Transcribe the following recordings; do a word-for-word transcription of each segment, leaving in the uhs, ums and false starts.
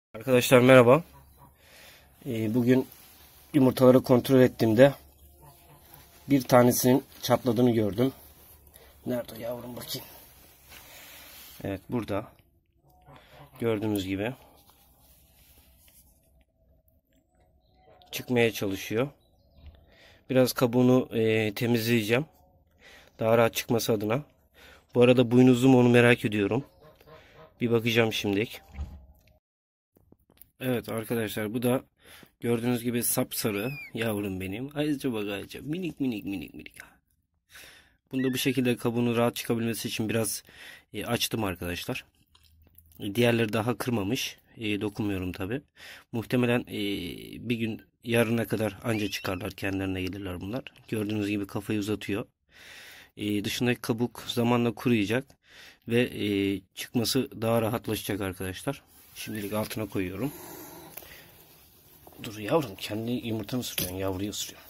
Arkadaşlar merhaba. Ee, bugün yumurtaları kontrol ettiğimde bir tanesinin çatladığını gördüm. Nerede yavrum, bakayım. Evet, burada. Gördüğünüz gibi. Çıkmaya çalışıyor. Biraz kabuğunu e, temizleyeceğim. Daha rahat çıkması adına. Bu arada boynuzlu mu onu merak ediyorum. Bir bakacağım şimdilik. Evet arkadaşlar, bu da gördüğünüz gibi sapsarı yavrum benim. Ayrıca bak, ayrıca minik minik minik minik. Bunda bu şekilde kabuğunu rahat çıkabilmesi için biraz e, açtım arkadaşlar. Diğerleri daha kırmamış. E, dokunmuyorum tabi. Muhtemelen e, bir gün yarına kadar anca çıkarlar, kendilerine gelirler bunlar. Gördüğünüz gibi kafayı uzatıyor. E, dışındaki kabuk zamanla kuruyacak ve e, çıkması daha rahatlaşacak arkadaşlar. Şimdilik altına koyuyorum. Dur yavrum, kendi yumurtanı ısırıyorsun, yavruyu ısırıyor.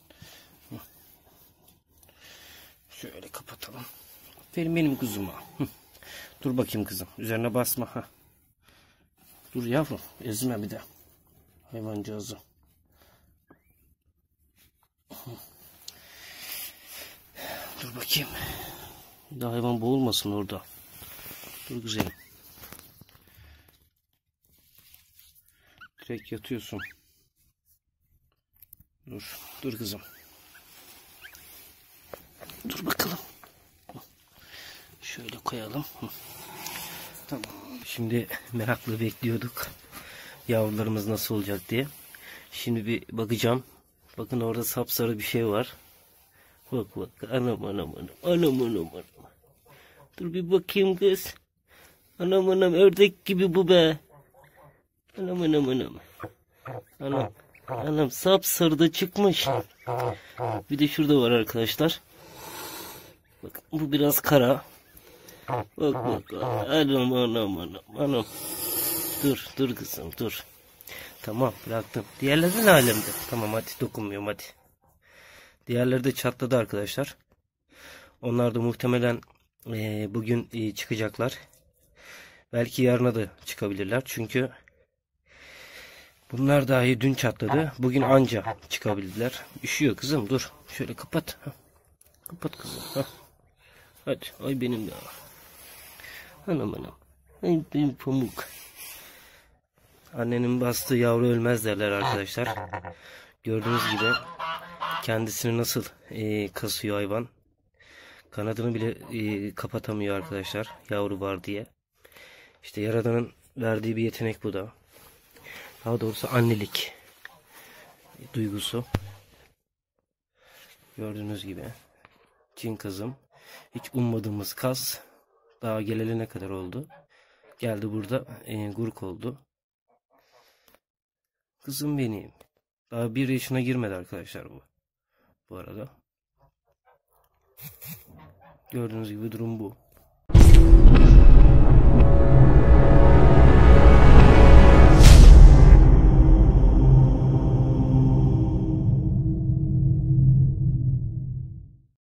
Şöyle kapatalım. Aferin benim kuzuma. Dur bakayım kızım, üzerine basma. ha. Dur yavrum, ezme bir de hayvancağızı. Dur bakayım. Bir de hayvan boğulmasın orada. Dur güzelim. Direkt yatıyorsun. Dur, dur kızım. Dur bakalım. Şöyle koyalım. Tamam. Şimdi merakla bekliyorduk. Yavrularımız nasıl olacak diye. Şimdi bir bakacağım. Bakın orada sapsarı bir şey var. Bak bak. Anam anam anam. Anam anam anam. Dur bir bakayım kız. Anam anam, ördek gibi bu be. Anam anam anam. Anam. Anam sapsarı da çıkmış. Bir de şurada var arkadaşlar. Bak bu biraz kara. Bak bak. Anam anam anam anam. Dur dur kızım dur. Tamam, bıraktım. Diğerleri ne alemde? Tamam, hadi dokunmuyorum hadi. Diğerleri de çatladı arkadaşlar. Onlar da muhtemelen e, bugün e, çıkacaklar. Belki yarına da çıkabilirler. Çünkü bunlar dahi dün çatladı. Bugün anca çıkabildiler. Üşüyor kızım, dur. Şöyle kapat. Heh. Kapat kızım. Heh. Hadi. Ay benim ya. Anam anam. Ay benim pamuk. Annenin bastığı yavru ölmez derler arkadaşlar. Gördüğünüz gibi kendisini nasıl e, kasıyor hayvan. Kanadını bile e, kapatamıyor arkadaşlar. Yavru var diye. İşte Yaradan'ın verdiği bir yetenek bu da. Daha doğrusu annelik duygusu. Gördüğünüz gibi. Cin kızım. Hiç ummadığımız kaz. Daha geleli ne kadar oldu. Geldi burada e, gurk oldu. Kızım benim. Daha bir yaşına girmedi arkadaşlar bu. Bu arada. Gördüğünüz gibi durum bu.